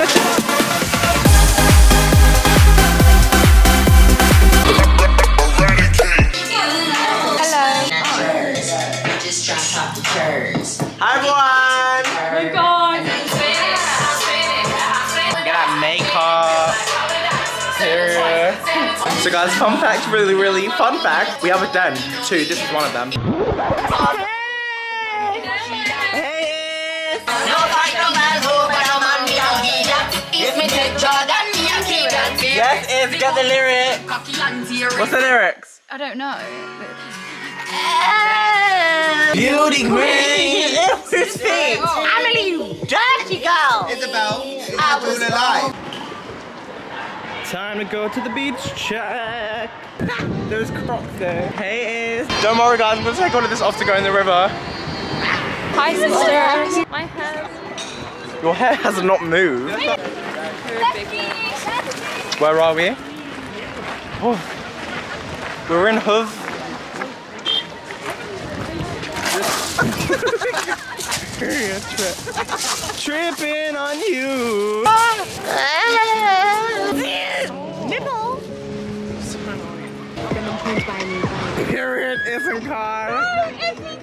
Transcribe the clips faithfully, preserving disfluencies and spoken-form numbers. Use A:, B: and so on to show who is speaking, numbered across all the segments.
A: Hi everyone!
B: We're gone!
A: Get our makeup. Here. So guys, fun fact, really, really fun fact. We have a den, two, this is one of them. Hey! Yes, it's get the lyric. What's the lyrics?
B: I don't know.
A: Beauty queen!
C: Emily, you dirty girl!
D: Isabel, I'm doing a lie.
A: Time to go to the beach, check. Those crocs there. Hey, is. Don't worry guys, I'm gonna take all of this off to go in the river.
B: Hi sister. My hair.
A: Your hair has not moved. Where are we? Oh. We're in Hove. Trip. Tripping on you.
C: Nipple.
A: So annoying. Period isn't car.
C: Oh, isn't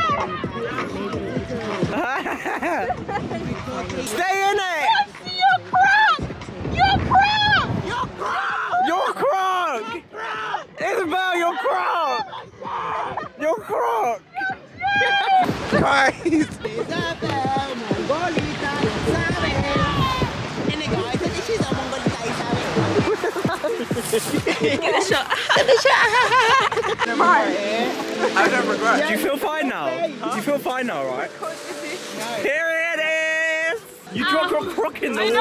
A: Stay in it.
C: You're crunk. You're crunk.
A: You're crunk. You're crunk. Isabel, you're crunk. You're crunk. Guys.
B: Get a shot.
A: I don't regret. Do you feel fine now? Do you feel fine now, right? Here it is! You dropped your crook in the water.
B: I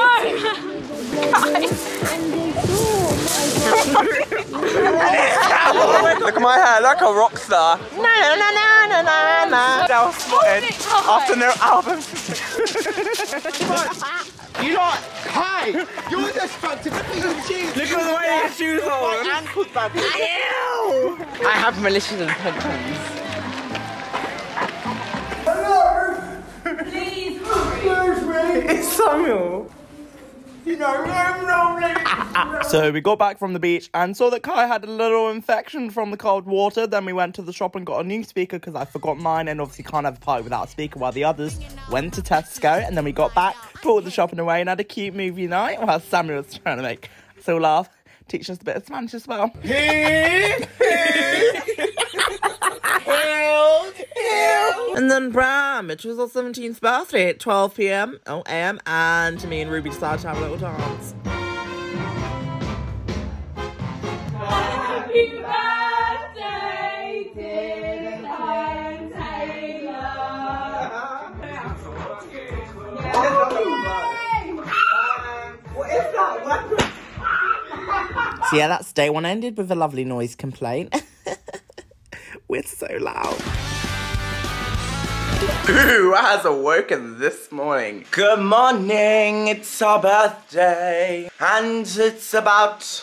B: know!
A: Look at my hair, like a rock star. Na na na na na na na. That was spotted after no album.
D: You lot, hi! You're destructive. Look at your shoes.
A: Look at the way your shoes are.
D: My ankle's bad.
A: Ew!
D: I have malicious intentions.
B: Please!
D: Excuse me.
A: It's Samuel.
D: You know, I'm lonely.
A: So we got back from the beach and saw that Kai had a little infection from the cold water. Then we went to the shop and got a new speaker because I forgot mine, and obviously can't have a party without a speaker, while the others went to Tesco. And then we got back, brought the shopping away, and had a cute movie night while Samuel was trying to make us all laugh, teaching us a bit of Spanish as well. And then Bram, it was our seventeenth birthday at twelve p m oh a m and me and Ruby decided to have a little dance.
B: Happy birthday, dear Lion Taylor!
D: What is that?
A: So yeah, that's day one ended with a lovely noise complaint. We're so loud. Who has awoken this morning? Good morning, it's our birthday. And it's about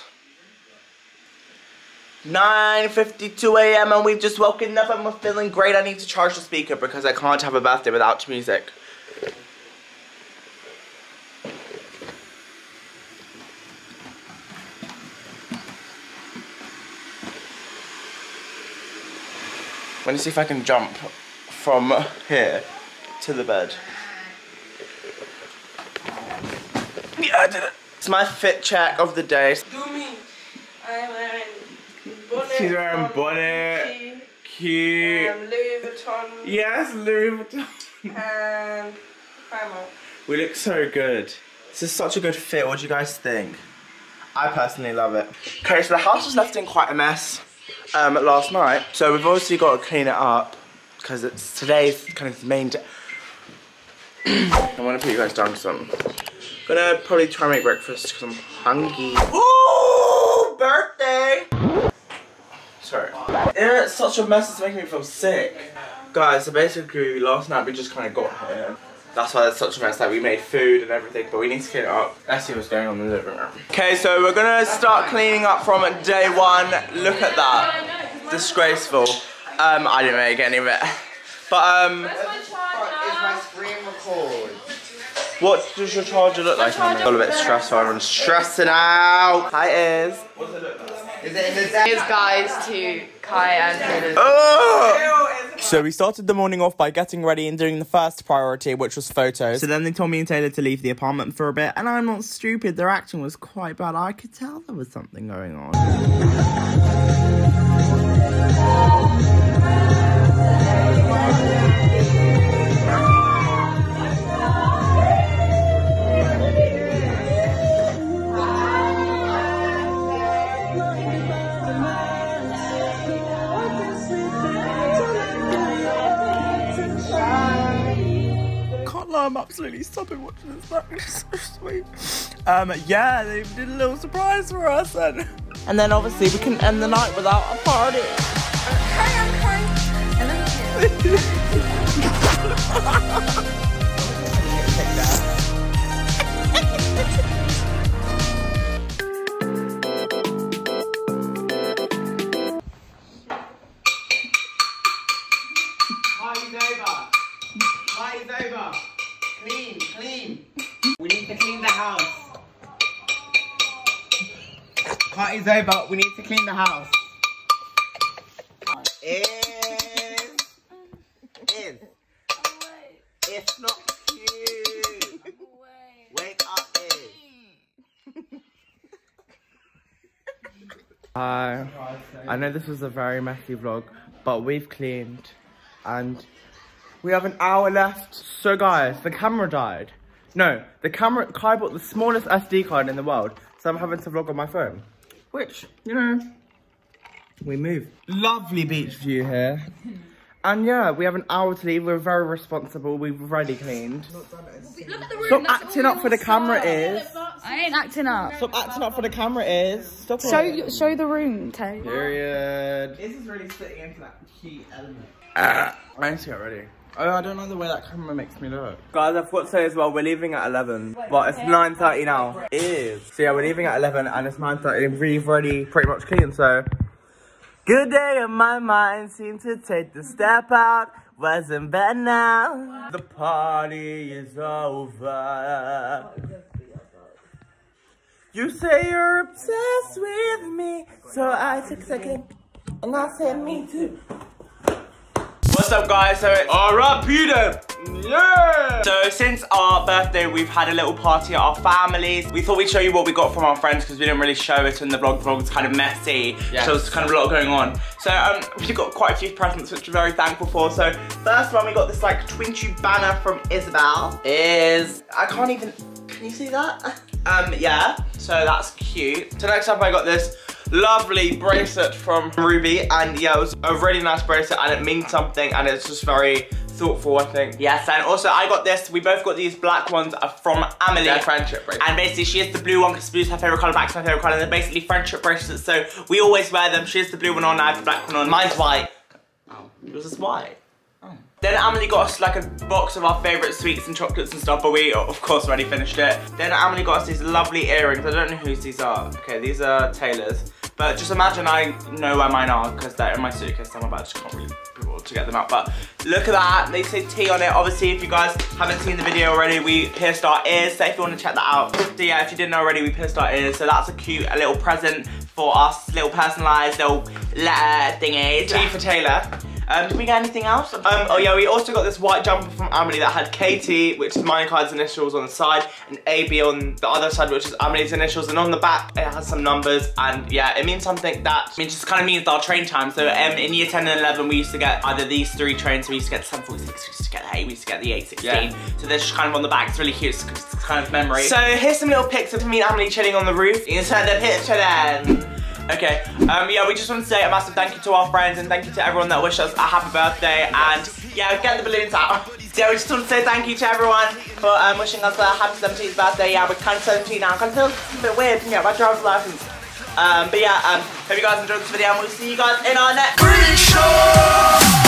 A: nine fifty-two a m and we've just woken up and we're feeling great. I need to charge the speaker because I can't have a birthday without music. I'm gonna see if I can jump from here to the bed. Yeah, I did it. It's my fit check of the day.
E: Do me. I'm wearing bonnet.
A: She's wearing bonnet. Cute.
E: Um, Louis Vuitton.
A: Yes, Louis Vuitton.
E: And Primark.
A: We look so good. This is such a good fit. What do you guys think? I personally love it. Okay, so the house was left in quite a mess um, last night. So we've obviously got to clean it up because it's today's kind of the main day. I want to put you guys down because I'm gonna probably try and make breakfast because I'm hungry. Ooh, birthday! Sorry. It's such a mess, it's making me feel sick. Guys, so basically last night we just kind of got here. That's why there's such a mess, like we made food and everything, but we need to clean it up. Let's see what's going on in the living room. Okay, so we're gonna start cleaning up from day one. Look at that. Disgraceful. Um, I didn't make any of it. But um
D: What is my screen record?
A: What does your charger look like? I'm a little bit stressed, so I'm stressing out. Hi, Iz. What does it look like? Is it in the
B: Here's guys to Kai and Taylor.
A: Oh! So we started the morning off by getting ready and doing the first priority, which was photos. So then they told me and Taylor to leave the apartment for a bit, and I'm not stupid. Their acting was quite bad. I could tell there was something going on. I'm absolutely stopping watching this. That is so sweet. Um, yeah, they did a little surprise for us, and and then obviously we couldn't end the night without a party. And then
D: Party's over. Party's over. Clean, clean. We need to clean the house. Party's over. We need to clean the house. Is. Is. It's not cute. Wake up, Is.
A: Hi. I know this was a very messy vlog, but we've cleaned and we have an hour left. So guys, the camera died. No, the camera, Kai bought the smallest S D card in the world, so I'm having to vlog on my phone. Which, you know, we move. Lovely beach view here. And yeah, we have an hour to leave. We're very responsible. We've already cleaned.
B: Look at the room.
A: Stop acting up for the camera, Is.
B: I ain't acting up.
A: Stop acting up for the camera, Is. Stop
B: Show
A: it.
B: show the room, Tay.
A: Period. This is really sitting into that key element. Ah, I need to get ready. Oh, I don't know the way that camera makes me look. Guys, I forgot to say as well, we're leaving at eleven. But it's nine thirty now. It is. So yeah, we're leaving at eleven and it's nine thirty and we've already pretty much clean, so. Good day in my mind, seemed to take the step out. Was in bed now. The party is over. You say you're obsessed with me, so I took a second and I said me too. What's up, guys? So it's R I P then. Yeah! So since our birthday, we've had a little party at our families. We thought we'd show you what we got from our friends because we didn't really show it in the vlog. The vlog was kind of messy. Yes. So there's kind of a lot going on. So um, we got quite a few presents, which we're very thankful for. So first one, we got this like Twintube banner from Isabel. Is I can't even. Can you see that? Um, yeah. So that's cute. So next up, I got this lovely bracelet from Ruby, and yeah, it was a really nice bracelet and it means something and it's just very thoughtful, I think. Yes, and also I got this, we both got these black ones from Amelie.
D: They're friendship bracelets.
A: And basically she has the blue one because blue's her favourite colour, black's my favourite colour, and they're basically friendship bracelets, so we always wear them. She has the blue one on, I have the black one on. Mine's white. Oh, yours is white. Oh. Then Amelie got us like a box of our favourite sweets and chocolates and stuff, but we of course already finished it. Then Amelie got us these lovely earrings. I don't know whose these are. Okay, these are Taylor's. But just imagine I know where mine are because they're in my suitcase. I'm about to can't really be able to get them out. But look at that. They say T on it. Obviously, if you guys haven't seen the video already, we pierced our ears. So if you want to check that out. So yeah, if you didn't know already, we pierced our ears. So that's a cute a little present for us. Little personalised little letter thingy. T for Taylor. Um, did we get anything else? Um, oh yeah, we also got this white jumper from Amelie that had K T, which is mine and Kai's initials on the side, and A B on the other side, which is Amelie's initials, and on the back it has some numbers, and yeah, it means something that, I mean, just kind of means our train time. So um, in year ten and eleven, we used to get either these three trains, so we used to get the seven forty-six, we used to get the eight, we used to get the eight sixteen. Yeah. So they're just kind of on the back, it's really cute, it's, it's kind of memory. So here's some little pics of me and Amelie chilling on the roof. Insert the picture then. Okay, um, yeah, we just want to say a massive thank you to our friends and thank you to everyone that wished us a happy birthday, and yeah, get the balloons out. So yeah, we just want to say thank you to everyone for um, wishing us a happy seventeenth birthday. Yeah, we're kind of seventeen now, kind of feels a bit weird to get my driver's license. Um, but yeah, um, hope you guys enjoyed this video and we'll see you guys in our next show.